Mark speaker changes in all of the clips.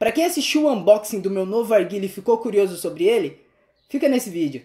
Speaker 1: Para quem assistiu o unboxing do meu novo arguile e ficou curioso sobre ele, fica nesse vídeo.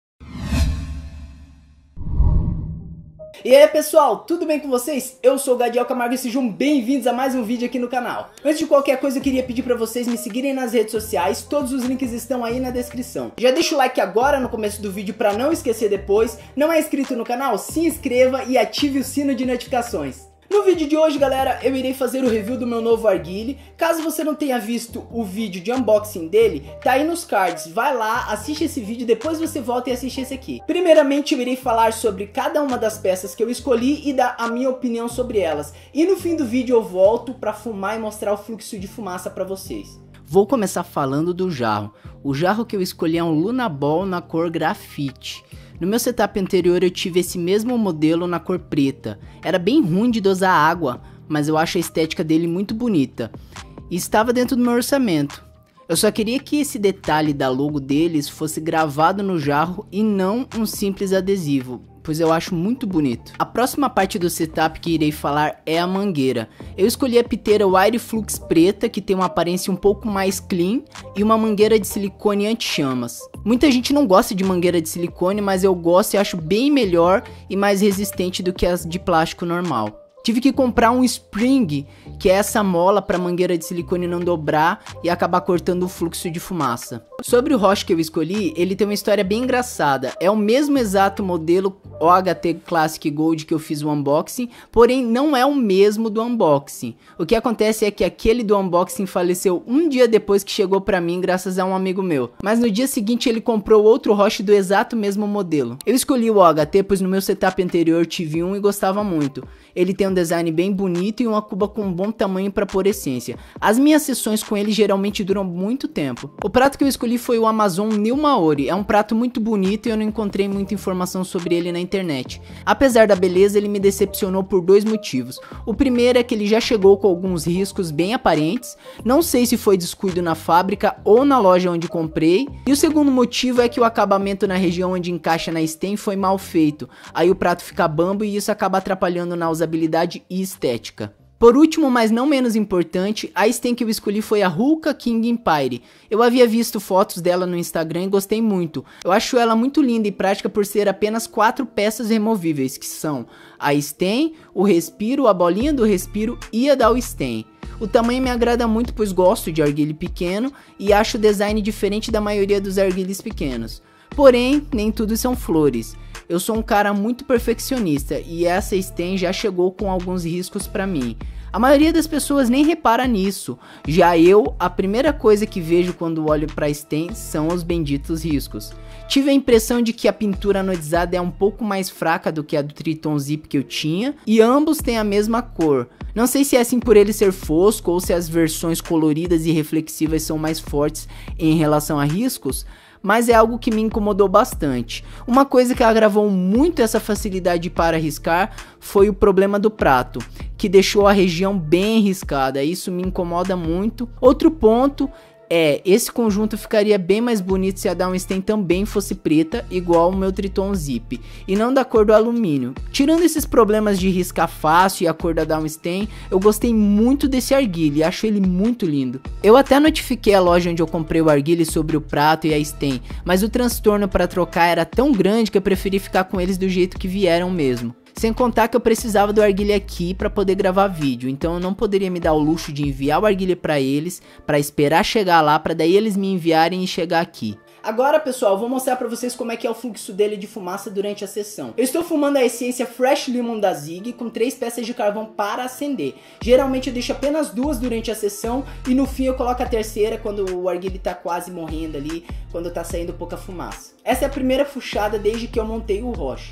Speaker 1: E aí pessoal, tudo bem com vocês? Eu sou o Gadiel Camargo e sejam bem-vindos a mais um vídeo aqui no canal. Antes de qualquer coisa eu queria pedir pra vocês me seguirem nas redes sociais, todos os links estão aí na descrição. Já deixa o like agora no começo do vídeo pra não esquecer depois. Não é inscrito no canal? Se inscreva e ative o sino de notificações. No vídeo de hoje, galera, eu irei fazer o review do meu novo arguile. Caso você não tenha visto o vídeo de unboxing dele, tá aí nos cards. Vai lá, assiste esse vídeo, depois você volta e assiste esse aqui. Primeiramente, eu irei falar sobre cada uma das peças que eu escolhi e dar a minha opinião sobre elas. E no fim do vídeo eu volto pra fumar e mostrar o fluxo de fumaça pra vocês. Vou começar falando do jarro. O jarro que eu escolhi é um Lunaball na cor grafite. No meu setup anterior eu tive esse mesmo modelo na cor preta. Era bem ruim de dosar água, mas eu acho a estética dele muito bonita. E estava dentro do meu orçamento. Eu só queria que esse detalhe da logo deles fosse gravado no jarro e não um simples adesivo, pois eu acho muito bonito. A próxima parte do setup que irei falar é a mangueira. Eu escolhi a piteira Wire Flux preta, que tem uma aparência um pouco mais clean, e uma mangueira de silicone anti-chamas. Muita gente não gosta de mangueira de silicone, mas eu gosto e acho bem melhor e mais resistente do que as de plástico normal. Tive que comprar um spring, que é essa mola para mangueira de silicone não dobrar e acabar cortando o fluxo de fumaça. Sobre o Roche que eu escolhi, ele tem uma história bem engraçada. É o mesmo exato modelo OHT Classic Gold que eu fiz o unboxing, porém não é o mesmo do unboxing. O que acontece é que aquele do unboxing faleceu um dia depois que chegou para mim graças a um amigo meu. Mas no dia seguinte ele comprou outro Roche do exato mesmo modelo. Eu escolhi o OHT pois no meu setup anterior tive um e gostava muito. Ele tem um design bem bonito e uma cuba com um bom tamanho para pôr essência. As minhas sessões com ele geralmente duram muito tempo. O prato que eu escolhi foi o Amazon New Maori. É um prato muito bonito e eu não encontrei muita informação sobre ele na internet. Apesar da beleza, ele me decepcionou por dois motivos. O primeiro é que ele já chegou com alguns riscos bem aparentes. Não sei se foi descuido na fábrica ou na loja onde comprei. E o segundo motivo é que o acabamento na região onde encaixa na stem foi mal feito. Aí o prato fica bambo e isso acaba atrapalhando na usabilidade e estética. Por último, mas não menos importante, a stem que eu escolhi foi a Hulka King Empire. Eu havia visto fotos dela no Instagram e gostei muito. Eu acho ela muito linda e prática por ser apenas 4 peças removíveis, que são a stem, o respiro, a bolinha do respiro e a da stem. O tamanho me agrada muito pois gosto de arguile pequeno e acho o design diferente da maioria dos arguiles pequenos. Porém, nem tudo são flores. Eu sou um cara muito perfeccionista e essa stem já chegou com alguns riscos pra mim. A maioria das pessoas nem repara nisso. Já eu, a primeira coisa que vejo quando olho pra stem são os benditos riscos. Tive a impressão de que a pintura anodizada é um pouco mais fraca do que a do Triton Zip que eu tinha e ambos têm a mesma cor. Não sei se é assim por ele ser fosco ou se as versões coloridas e reflexivas são mais fortes em relação a riscos, mas é algo que me incomodou bastante. Uma coisa que agravou muito essa facilidade para riscar foi o problema do prato, que deixou a região bem riscada. Isso me incomoda muito. Outro ponto é, esse conjunto ficaria bem mais bonito se a downstem também fosse preta, igual o meu Triton Zip, e não da cor do alumínio. Tirando esses problemas de riscar fácil e a cor da downstem, eu gostei muito desse arguile, acho ele muito lindo. Eu até notifiquei a loja onde eu comprei o arguile sobre o prato e a stem, mas o transtorno para trocar era tão grande que eu preferi ficar com eles do jeito que vieram mesmo. Sem contar que eu precisava do arguile aqui para poder gravar vídeo, então eu não poderia me dar o luxo de enviar o arguile para eles, para esperar chegar lá, para daí eles me enviarem e chegar aqui. Agora pessoal, eu vou mostrar para vocês como é que é o fluxo dele de fumaça durante a sessão. Eu estou fumando a essência Fresh Lemon da Zig com 3 peças de carvão para acender. Geralmente eu deixo apenas 2 durante a sessão e no fim eu coloco a terceira quando o arguile está quase morrendo ali, quando está saindo pouca fumaça. Essa é a primeira fuchada desde que eu montei o Roche.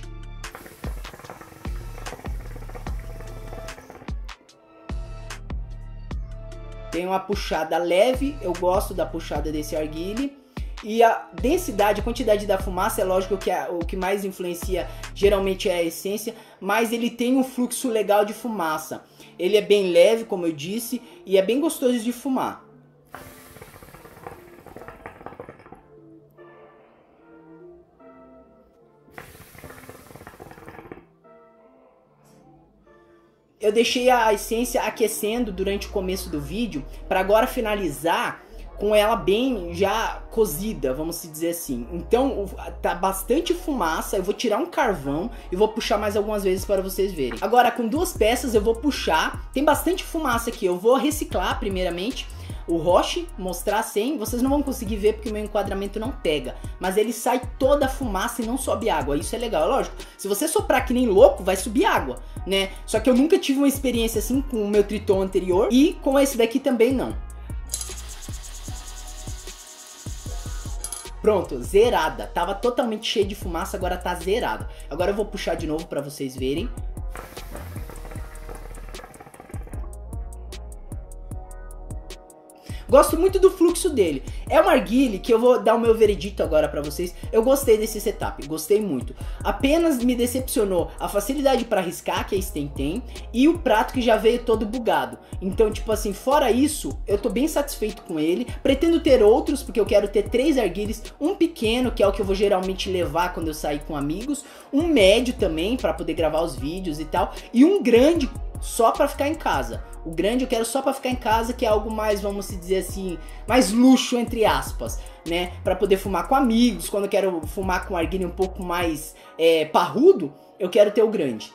Speaker 1: Tem uma puxada leve, eu gosto da puxada desse arguile. E a densidade, a quantidade da fumaça, é lógico que o que mais influencia geralmente é a essência, mas ele tem um fluxo legal de fumaça. Ele é bem leve, como eu disse, e é bem gostoso de fumar. eu deixei a essência aquecendo durante o começo do vídeo, para agora finalizar com ela bem já cozida, vamos dizer assim. Então tá bastante fumaça, eu vou tirar um carvão e vou puxar mais algumas vezes para vocês verem. Agora com duas peças eu vou puxar, tem bastante fumaça aqui, eu vou reciclar primeiramente o roche, mostrar sem, vocês não vão conseguir ver porque o meu enquadramento não pega, mas ele sai toda a fumaça e não sobe água, isso é legal, é lógico, se você soprar que nem louco vai subir água, né, só que eu nunca tive uma experiência assim com o meu Triton anterior e com esse daqui também não. Pronto, zerada. Tava totalmente cheia de fumaça, agora tá zerada. Agora eu vou puxar de novo pra vocês verem. Gosto muito do fluxo dele. É uma arguile que eu vou dar o meu veredito agora pra vocês. Eu gostei desse setup, gostei muito. Apenas me decepcionou a facilidade pra riscar que a Sten tem e o prato que já veio todo bugado. Então, tipo assim, fora isso, eu tô bem satisfeito com ele. Pretendo ter outros, porque eu quero ter 3 arguiles. Um pequeno, que é o que eu vou geralmente levar quando eu sair com amigos. Um médio também, pra poder gravar os vídeos e tal. E um grande, só pra ficar em casa. O grande eu quero só pra ficar em casa, que é algo mais, vamos dizer assim, mais luxo, entre aspas, né? Pra poder fumar com amigos, quando eu quero fumar com arguile um pouco mais parrudo, eu quero ter o grande.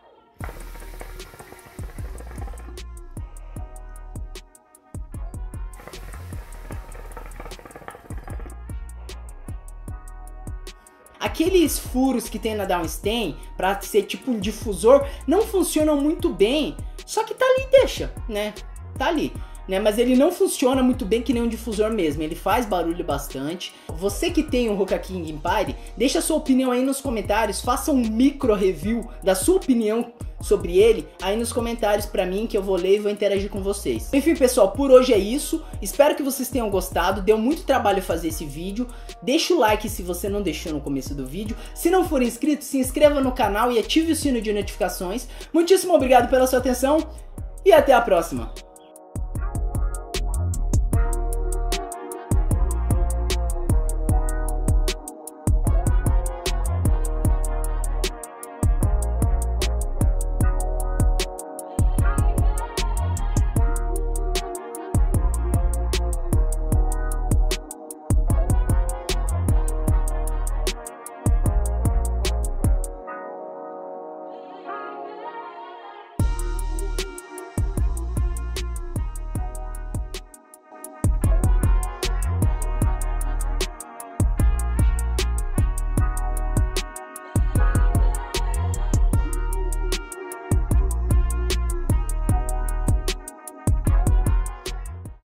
Speaker 1: Aqueles furos que tem na Downstain, pra ser tipo um difusor, não funcionam muito bem. Só que tá ali, deixa, né? Tá ali, né? Mas ele não funciona muito bem que nem um difusor mesmo. Ele faz barulho bastante. Você que tem um Hoka King Empire, deixa a sua opinião aí nos comentários. Faça um micro review da sua opinião sobre ele aí nos comentários pra mim, que eu vou ler e vou interagir com vocês. Enfim, pessoal, por hoje é isso. Espero que vocês tenham gostado. Deu muito trabalho fazer esse vídeo. Deixa o like se você não deixou no começo do vídeo. Se não for inscrito, se inscreva no canal e ative o sino de notificações. Muitíssimo obrigado pela sua atenção e até a próxima.